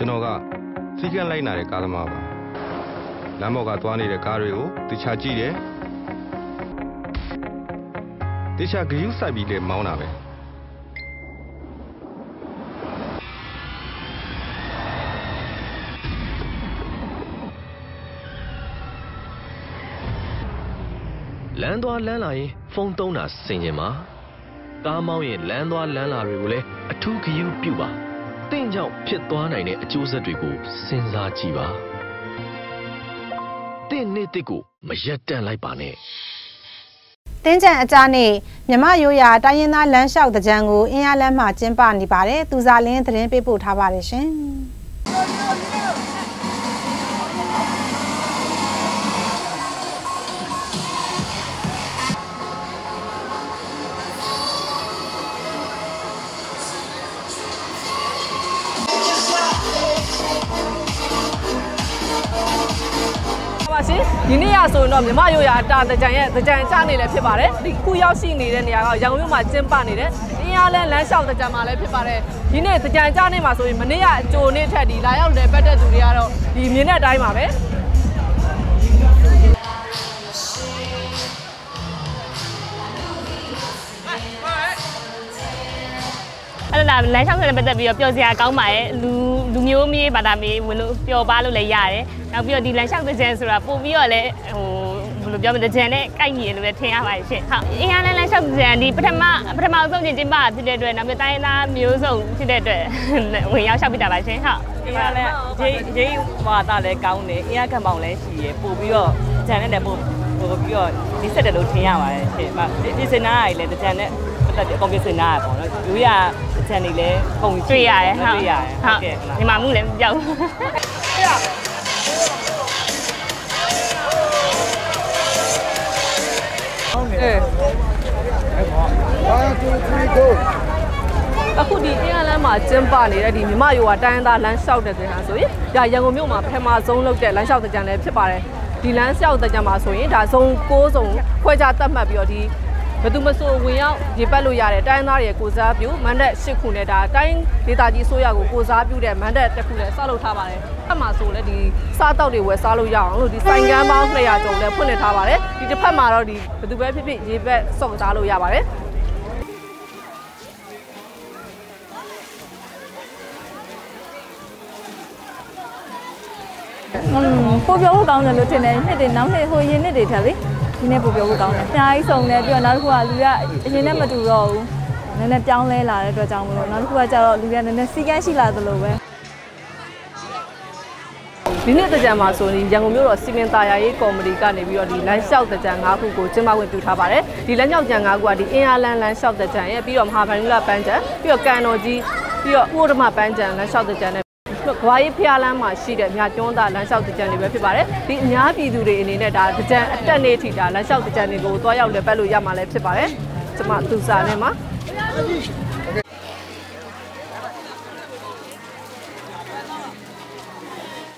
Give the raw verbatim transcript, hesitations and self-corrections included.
ကျွန်တော်ကစီကံလိုက်နာတဲ့ကားသမားပါလမ်းပေါ်ကသွားနေတဲ့ကားတွေကိုတခြားကြည့်တယ်တခြားဂရုစိုက်ပြီးလည်းမောင်းတာပဲလမ်းသွားလမ်းလာရင်ဖုန်းသုံးတာစင်ကြင်ပါကားမောင်းရင်လမ်းသွားလမ်းလာတွေကိုလည်းအထူးဂရုပြုပါတင့်ကြောင့်ဖြစ်သွားနိုင်တဲ့အကျိုးဆက်တွေကိုစဉ်းစားကြည့်ပါတင့်နေ့တစ်ကိုမရက်တန့်လိုက်ပါနဲ့တင်းကြံအကြနေ့မြမရိုးရာတိုင်းရင်းသားလမ်းလျှောက်တဲ့ကြံကိုအင်းရလမ်းမှာကျင်းပနေပါတယ်သူစားလင်းသတင်းပေးပို့ထားပါတယ်ရှင်ဒီနေ့ရဆိုရင်တော့မြမရိုးရာတာတကြံရဲ့တကြံကြနေလည်းဖြစ်ပါတယ်ဒီခုရောက်ရှိနေတဲ့နေရာကရန်ကုန်မြို့မှာကျင်းပနေတယ်အင်းရလန်းလမ်းလျှောက်တကြံမှာလည်းဖြစ်ပါတယ်ဒီနေ့တကြံကြနေမှာဆိုရင်မနေ့ကအကြိုနေ့ထက်ဒီလာရောက်လည်းပတ်တဲ့သူတွေကတော့ဒီမြင်းတဲ့အတိုင်းပါပဲအဲ့ဒါလမ်းလျှောက်တဲ့ပတ်သက်ပြီးတော့ပျော်စရာကောင်းပါရဲ့လူလူမျိုးမြေးဘာသာမြေးဝင်လို့ပျော်ပါလို့လည်းရတယ်နောက်ပြီးတော့ဒီလမ်းလျှောက်တဲ့ကြံဆိုတာပို့ပြီးတော့လည်းဟိုဘယ်လိုပြောမလဲကြံနဲ့ကိုက်ညီတယ်လို့လည်းထင်ရပါတယ်ရှင်ဟုတ်အင်းရလန်းလမ်းလျှောက်တဲ့ကြံဒီပထမပထမဆုံးချင်းကျင်းပဖြစ်တဲ့အတွက်နောက်ပြီးတိုင်းသားမျိုးစုံဖြစ်တဲ့အတွက်ဝင်ရောက်လျှောက်ပြတာပါရှင်ဟုတ်အင်းရလန်းရေးရေးဝါတာလည်းကောင်းတယ်အင်းရခံပေါင်လည်းရှိရပို့ပြီးတော့ကြံနဲ့လည်းပို့ပို့ပြီးတော့ဒီဆက်တယ်လို့ထင်ရပါတယ်ရှင်ဒီစင်နာကြီးလည်းကြံနဲ့ပတ်သက်ကွန်ပျူတာစင်နာပေါ့နော်ရိုးရကြံနေလည်းပုံတွေ့ရတယ်ဟုတ်တွေ့ရတယ်ဟုတ်ကဲ့ဒီမှာမှုလည်းမပြောက်ဘူးအခုဒီအင်းရလန်းမှာကျင်းပနေတဲ့ဒီမြမရိုးကတိုင်းရင်းသားလမ်းလျှောက်တဲ့ကြံဆိုရင်ဒါရန်ကုန်မြို့မှာပထမဆုံးလုပ်တဲ့လမ်းလျှောက်တဲ့ကြံလည်းဖြစ်ပါတယ်ဒီလမ်းလျှောက်တဲ့ကြံမှာဆိုရင်ဒါဇုံကိုးဇုံခွဲခြားသတ်မှတ်ပြီးတော့ဒီဘယ်သူမဆိုဝင်ရောက်ရေပတ်လို့ရတဲ့တိုင်းသားတွေကိုစားပြုမန်ဒက်၈ခုနဲ့ဒါတိုင်းဒေသကြီးအစိုးရကိုကိုစားပြုတဲ့မန်ဒက်တစ်ခုလည်းဆောက်လုပ်ထားပါတယ်။အဲ့မှာဆိုလည်းဒီစားတောက်တွေဝယ်စားလို့ရအောင်လို့ဒီဆိုင်ကန်းပေါင်း၂ရာကျော်လည်းဖွင့်လှစ်ထားပါတယ်။ဒီတစ်ဖက်မှာတော့ဒီဘယ်သူပဲဖြစ်ဖြစ်ရေပတ်စောင့်စားလို့ရပါတယ်။ပိုပြောဖို့ကောင်းတယ်လို့ထင်တယ်နှစ်တွေနောက်နှစ်ဟိုရင်နှစ်တွေထက်လေဒီနေ့ပိုပြောဖို့ကောင်းတယ်အများကြီးစုံတယ်ပြီးတော့နောက်တစ်ခုကလူကအရင်နဲ့မတူတော့ဘူးနည်းနည်းပြောင်းလဲလာတဲ့အတွက်ကြောင့်မလို့နောက်တစ်ခုကကျတော့လူကနည်းနည်းစီကန်းရှိလာသလိုပဲဒီနေ့တကြံမှာဆိုရင်ရန်ကုန်မြို့တော်စီမံသားယာရေးကော်မတီကနေပြီးတော့ဒီလမ်းလျှောက်တကြံ၅ခုကိုကျင်းပခွင့်ပြုထားပါတယ်ဒီလမ်းလျှောက်ကြံ၅ခုကဒီအင်းရလန်းလမ်းလျှောက်တကြံရဲ့ပြီးတော့မဟာဗန္ဓုလပန်းကြံပြီးတော့ကန်တော်ကြီးပြီးတော့ဥဒ္ဓမပန်းကြံလမ်းလျှောက်တကြံနဲ့ကဘာရေးဖျားလမ်းမှာရှိတဲ့မြကျွန်းသားလမ်းလျှောက်တကြံတွေပဲဖြစ်ပါတယ်ဒီအများပြည်သူတွေအနေနဲ့ဒါတကြံအတက်နေထိဒါလမ်းလျှောက်တကြံတွေကိုတွားရောက်လည်ပတ်လို့ရမှာလည်းဖြစ်ပါတယ်ကျွန်မသူစာနဲ့မှာ